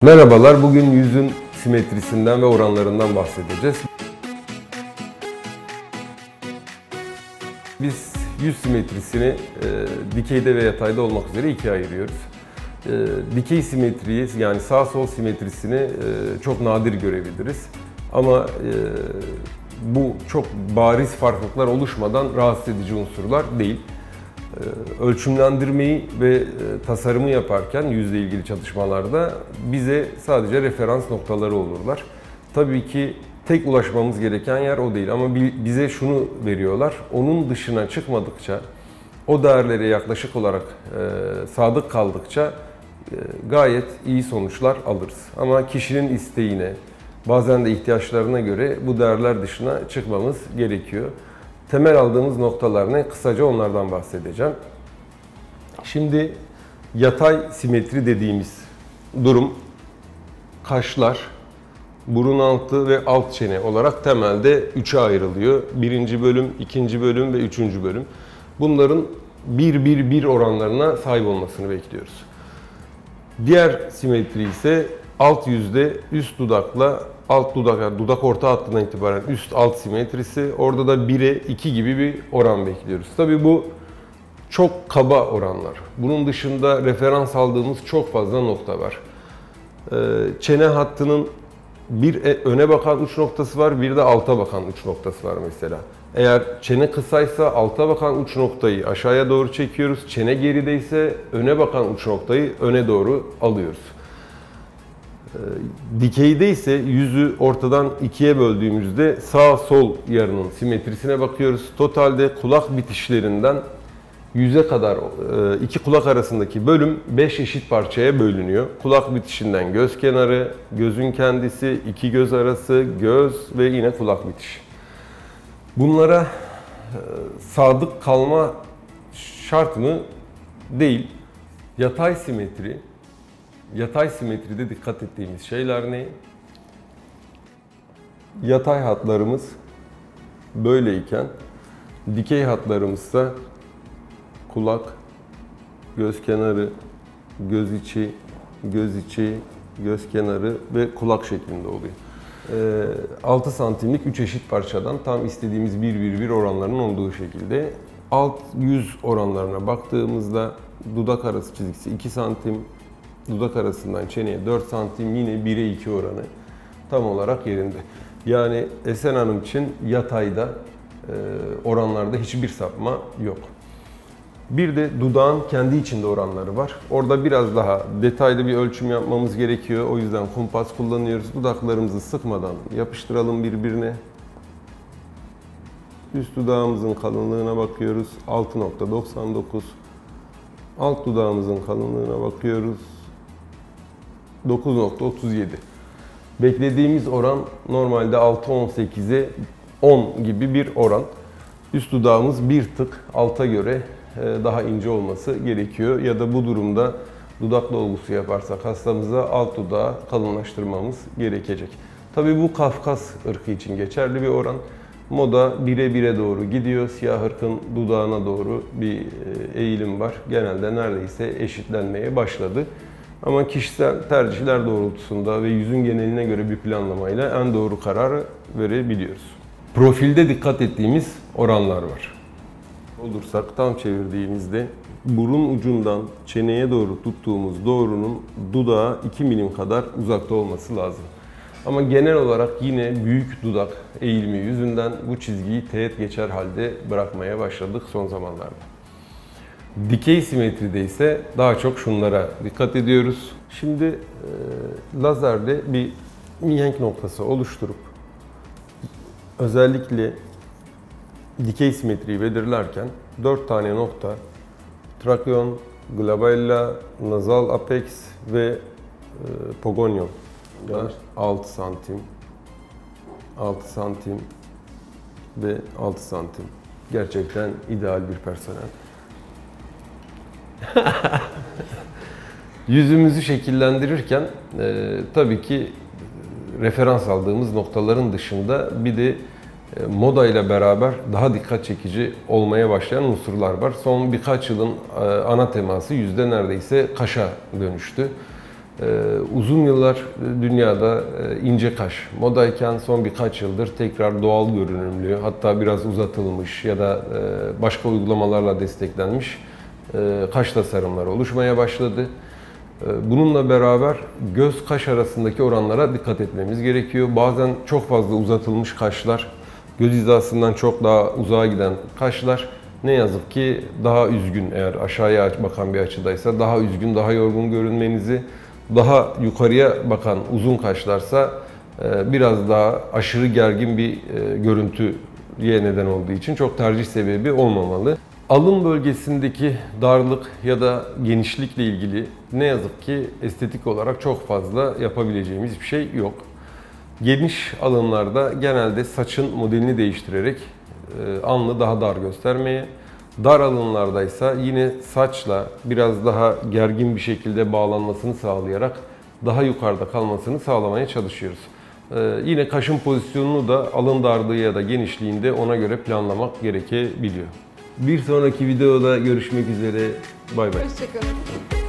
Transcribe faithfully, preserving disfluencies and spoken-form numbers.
Merhabalar, bugün yüzün simetrisinden ve oranlarından bahsedeceğiz. Biz yüz simetrisini e, dikeyde ve yatayda olmak üzere ikiye ayırıyoruz. E, dikey simetriyi, yani sağ-sol simetrisini e, çok nadir görebiliriz. Ama e, bu çok bariz farklılıklar oluşmadan rahatsız edici unsurlar değil. Ölçümlendirmeyi ve tasarımı yaparken yüzle ilgili çalışmalarda bize sadece referans noktaları olurlar. Tabii ki tek ulaşmamız gereken yer o değil ama bize şunu veriyorlar. Onun dışına çıkmadıkça, o değerlere yaklaşık olarak sadık kaldıkça gayet iyi sonuçlar alırız. Ama kişinin isteğine, bazen de ihtiyaçlarına göre bu değerler dışına çıkmamız gerekiyor. Temel aldığımız noktalar ne? Kısaca onlardan bahsedeceğim. Şimdi yatay simetri dediğimiz durum kaşlar, burun altı ve alt çene olarak temelde üçe ayrılıyor. Birinci bölüm, ikinci bölüm ve üçüncü bölüm. Bunların bir bir bir oranlarına sahip olmasını bekliyoruz. Diğer simetri ise alt yüzde üst dudakla alt dudak, yani dudak orta hattından itibaren üst alt simetrisi. Orada da bire iki gibi bir oran bekliyoruz. Tabii bu çok kaba oranlar. Bunun dışında referans aldığımız çok fazla nokta var. Çene hattının bir öne bakan uç noktası var, bir de alta bakan uç noktası var mesela. Eğer çene kısaysa alta bakan uç noktayı aşağıya doğru çekiyoruz. Çene gerideyse öne bakan uç noktayı öne doğru alıyoruz. Dikeyde ise yüzü ortadan ikiye böldüğümüzde sağ-sol yarının simetrisine bakıyoruz. Totalde kulak bitişlerinden yüze kadar iki kulak arasındaki bölüm beş eşit parçaya bölünüyor. Kulak bitişinden göz kenarı, gözün kendisi, iki göz arası, göz ve yine kulak bitişi. Bunlara sadık kalma şart mı? Değil. Yatay simetri, yatay simetride dikkat ettiğimiz şeyler ne? Yatay hatlarımız böyleyken, dikey hatlarımızsa kulak, göz kenarı, göz içi, göz içi, göz kenarı ve kulak şeklinde oluyor. altı santimlik üç eşit parçadan tam istediğimiz bir bir bir oranlarının olduğu şekilde alt yüz oranlarına baktığımızda dudak arası çizgisi iki santim, dudak arasından çeneye dört santim, yine bire iki oranı tam olarak yerinde. Yani Esen Hanım için yatayda oranlarda hiçbir sapma yok. Bir de dudağın kendi içinde oranları var. Orada biraz daha detaylı bir ölçüm yapmamız gerekiyor. O yüzden kumpas kullanıyoruz. Dudaklarımızı sıkmadan yapıştıralım birbirine. Üst dudağımızın kalınlığına bakıyoruz. altı nokta doksan dokuz. Alt dudağımızın kalınlığına bakıyoruz. dokuz nokta otuz yedi. Beklediğimiz oran normalde altı on sekize on gibi bir oran. Üst dudağımız bir tık alta göre daha ince olması gerekiyor. Ya da bu durumda dudak dolgusu yaparsak hastamıza alt dudağı kalınlaştırmamız gerekecek. Tabii bu Kafkas ırkı için geçerli bir oran. Moda bire bire doğru gidiyor. Siyah ırkın dudağına doğru bir eğilim var. Genelde neredeyse eşitlenmeye başladı. Ama kişisel tercihler doğrultusunda ve yüzün geneline göre bir planlamayla en doğru kararı verebiliyoruz. Profilde dikkat ettiğimiz oranlar var. Olursak tam çevirdiğimizde burun ucundan çeneye doğru tuttuğumuz doğrunun dudağa iki milim kadar uzakta olması lazım. Ama genel olarak yine büyük dudak eğilimi yüzünden bu çizgiyi teğet geçer halde bırakmaya başladık son zamanlarda. Dikey simetride ise daha çok şunlara dikkat ediyoruz. Şimdi e, lazerle bir mihenk noktası oluşturup özellikle dikey simetriyi belirlerken dört tane nokta trakeon, glabella, nazal apex ve e, pogonium. Yani altı santim, altı santim ve altı santim. Gerçekten ideal bir personel. Yüzümüzü şekillendirirken e, tabii ki referans aldığımız noktaların dışında bir de moda ile beraber daha dikkat çekici olmaya başlayan unsurlar var. Son birkaç yılın ana teması yüzde neredeyse kaşa dönüştü. Ee, uzun yıllar dünyada e, ince kaş modayken son birkaç yıldır tekrar doğal görünümlü, hatta biraz uzatılmış ya da e, başka uygulamalarla desteklenmiş e, kaş tasarımları oluşmaya başladı. E, bununla beraber göz-kaş arasındaki oranlara dikkat etmemiz gerekiyor. Bazen çok fazla uzatılmış kaşlar, göz hizasından çok daha uzağa giden kaşlar ne yazık ki daha üzgün, eğer aşağıya bakan bir açıdaysa daha üzgün, daha yorgun görünmenizi, daha yukarıya bakan uzun kaşlarsa biraz daha aşırı gergin bir görüntüye neden olduğu için çok tercih sebebi olmamalı. Alın bölgesindeki darlık ya da genişlikle ilgili ne yazık ki estetik olarak çok fazla yapabileceğimiz bir şey yok. Geniş alınlarda genelde saçın modelini değiştirerek alnı daha dar göstermeye, dar alınlardaysa yine saçla biraz daha gergin bir şekilde bağlanmasını sağlayarak daha yukarıda kalmasını sağlamaya çalışıyoruz. Ee, yine kaşın pozisyonunu da alın darlığı ya da genişliğinde ona göre planlamak gerekebiliyor. Bir sonraki videoda görüşmek üzere. Bay bay. Hoşçakalın.